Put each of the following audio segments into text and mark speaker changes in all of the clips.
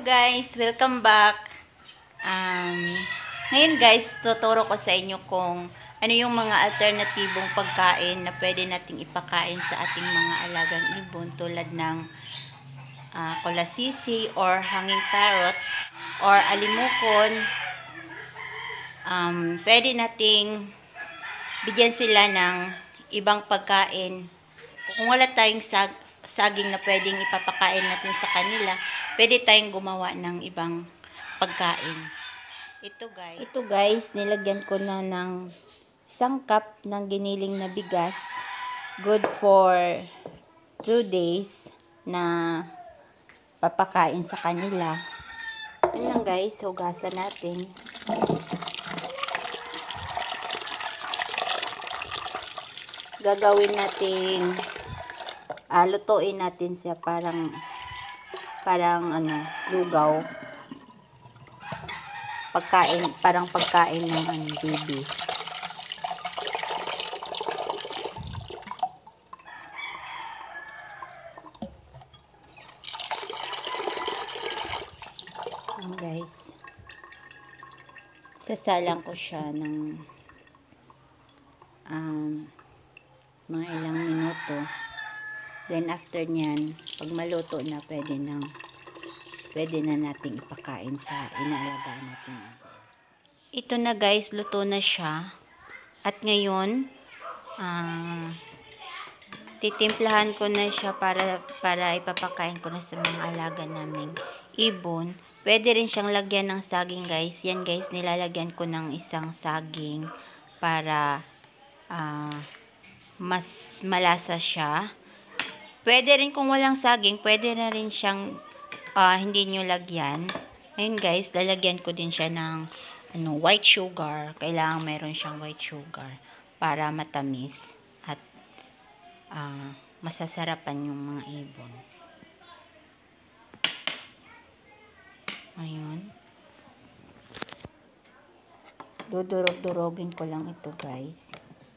Speaker 1: guys, welcome back. Ngayon guys, tuturo ko sa inyo kung ano yung mga alternatibong pagkain na pwede nating ipakain sa ating mga alagang ibon tulad ng kolasisi or hanging parrot or alimukon. Pwede nating bigyan sila ng ibang pagkain. Kung wala tayong saging na pwedeng ipapakain natin sa kanila, pwede tayong gumawa ng ibang pagkain. Ito guys, nilagyan ko na ng isang cup ng giniling na bigas. Good for 2 days na papakain sa kanila. Yan lang guys, hugasan natin. Gagawin natin lutuin natin siya parang lugaw. Parang pagkain ng baby. Guys, sasalang ko siya ng mga ilang minuto. Then after nyan, pag maluto na, pwede na nating ipakain sa inaalagaan natin. Ito na guys, luto na siya. At ngayon, titimplahan ko na siya para ipapakain ko na sa mga alaga naming ibon. Pwede rin siyang lagyan ng saging guys. Yan guys, nilalagyan ko ng isang saging para mas malasa siya. Pwede rin kung walang saging, pwede na rin siyang hindi nyo lagyan. Ngayon guys, lalagyan ko din siya ng white sugar. Kailangan meron siyang white sugar para matamis at masasarapan yung mga ibon. Ayun. Dudurog-durogin ko lang ito guys.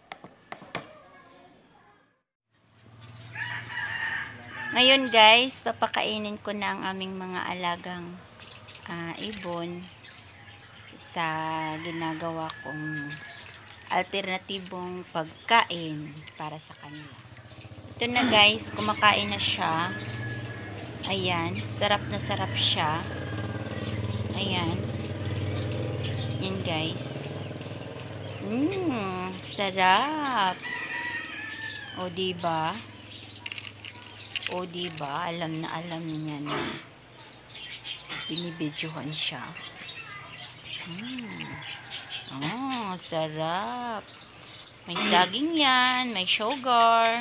Speaker 1: Ngayon guys, papakainin ko na ang aming mga alagang ibon sa ginagawa kong alternatibong pagkain para sa kanila. Ito na guys, kumakain na siya. Ayan, sarap na sarap siya. Ayan. Yan guys. Sarap. O diba? O diba, alam niya na binibidyohan siya. Sarap. May saging yan, may sugar.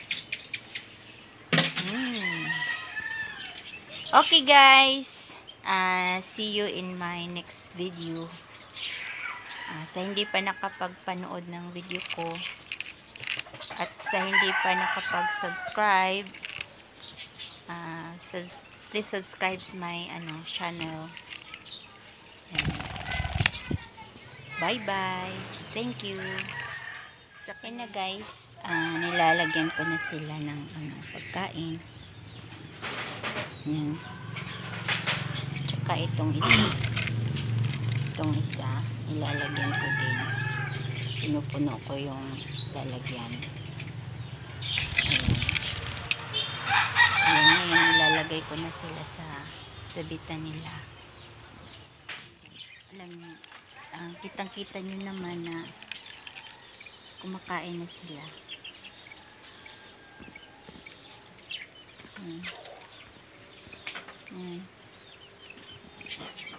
Speaker 1: Okay guys, see you in my next video. Sa hindi pa nakapagpanood ng video ko at sa hindi pa nakapag-subscribe, please subscribe my channel. Bye bye, thank you. Sakay na guys, nilalagyan ko na sila ng pagkain. Yan. Tsaka itong isa nilalagyan ko din. Pinupuno ko yung lalagyan. Ayan, ngayon nilalagay ko na sila sa bitan nila. Alam, kitang-kita nyo naman na kumakain na sila. Ayan.